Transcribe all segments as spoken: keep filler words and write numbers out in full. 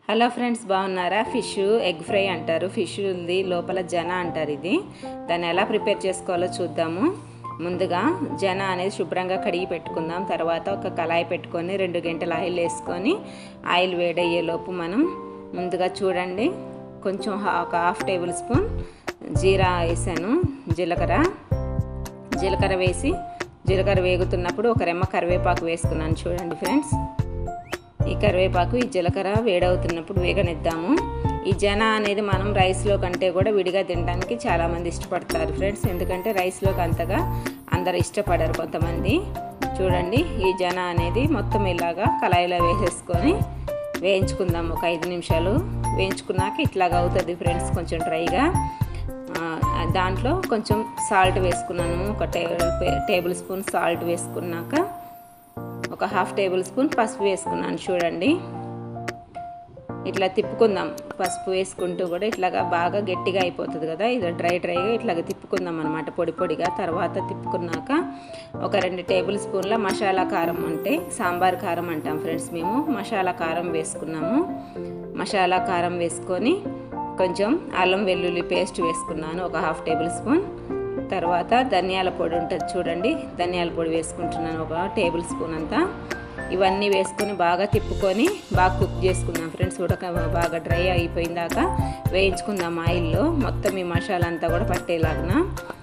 Hello friends, బాగున్నారా? Fish egg fry అంటారు. Fish ఉంది లోపల జన అంటారు. ఇది దాన్ని ఎలా ప్రిపేర్ చేసుకోవాలో చూద్దాము. ముందుగా జన అనేది శుభ్రంగా కడిగి పెట్టుకుందాం. తర్వాత ఒక కళాయి పెట్టుకొని రెండు గంటల ఆయిల్ వేసుకొని ఆయిల్ వేడయ్యేలోపు మనం ముందుగా చూడండి కొంచెం ఒక హాఫ్ టేబుల్ స్పూన్ జీరా వేసాను. జీలకర్ర జీలకర్ర వేసి జీలకర్ర వేగుతున్నప్పుడు ఒక రెమ్మ కరివేపాకు వేసుకున్నాను. చూడండి ఫ్రెండ్స్, ఈ కరివేపాకు ఈ జీలకర్ర వేడవుతున్నప్పుడు వేగనిద్దాము. ఈ జన అనేది మనం రైస్లో కంటే కూడా విడిగా తినడానికి చాలామంది ఇష్టపడతారు ఫ్రెండ్స్. ఎందుకంటే రైస్లోకి అంతగా అందరు ఇష్టపడరు కొంతమంది. చూడండి, ఈ జన అనేది మొత్తం ఇలాగా కళాయిలో వేసేసుకొని వేయించుకుందాం. ఒక ఐదు నిమిషాలు వేయించుకున్నాక ఇట్లాగా అవుతుంది ఫ్రెండ్స్, కొంచెం డ్రైగా. దాంట్లో కొంచెం సాల్ట్ వేసుకున్నాను. ఒక టేబుల్ స్పూన్ సాల్ట్ వేసుకున్నాక ఒక హాఫ్ టేబుల్ స్పూన్ పసుపు వేసుకున్నాను. చూడండి, ఇట్లా తిప్పుకుందాం. పసుపు వేసుకుంటూ కూడా ఇట్లాగా బాగా గట్టిగా అయిపోతుంది కదా, ఇది డ్రై డ్రైగా ఇట్లాగ తిప్పుకుందాం అనమాట, పొడి పొడిగా. తర్వాత తిప్పుకున్నాక ఒక రెండు టేబుల్ స్పూన్ల మసాలా కారం, అంటే సాంబార్ కారం అంటాం ఫ్రెండ్స్ మేము, మసాలా కారం వేసుకున్నాము. మసాలా కారం వేసుకొని కొంచెం అల్లం వెల్లుల్లి పేస్ట్ వేసుకున్నాను, ఒక హాఫ్ టేబుల్ స్పూన్. తర్వాత ధనియాల పొడి ఉంటుంది చూడండి, ధనియాల పొడి వేసుకుంటున్నాను ఒక టేబుల్ స్పూన్ అంతా. ఇవన్నీ వేసుకొని బాగా తిప్పుకొని బాగా కుక్ చేసుకుందాం ఫ్రెండ్స్. ఉడక బాగా డ్రై అయిపోయిందాక వేయించుకుందాం ఆయిల్లో. మొత్తం ఈ మసాలా అంతా కూడా పట్టేలాగా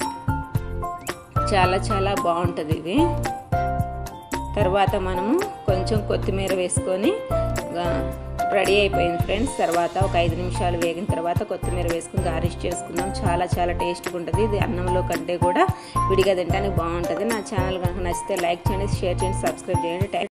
చాలా చాలా బాగుంటుంది ఇది. తర్వాత మనము కొంచెం కొత్తిమీర వేసుకొని రెడీ అయిపోయింది ఫ్రెండ్స్. తర్వాత ఒక ఐదు నిమిషాలు వేగిన తర్వాత కొత్తిమీర వేసుకుని గార్నిష్ చేసుకుందాం. చాలా చాలా టేస్ట్గా ఉంటుంది ఇది. అన్నంలో కంటే కూడా విడిగా తినడానికి బాగుంటుంది. నా ఛానల్ కనుక నచ్చితే లైక్ చేయండి, షేర్ చేయండి, సబ్స్క్రైబ్ చేయండి.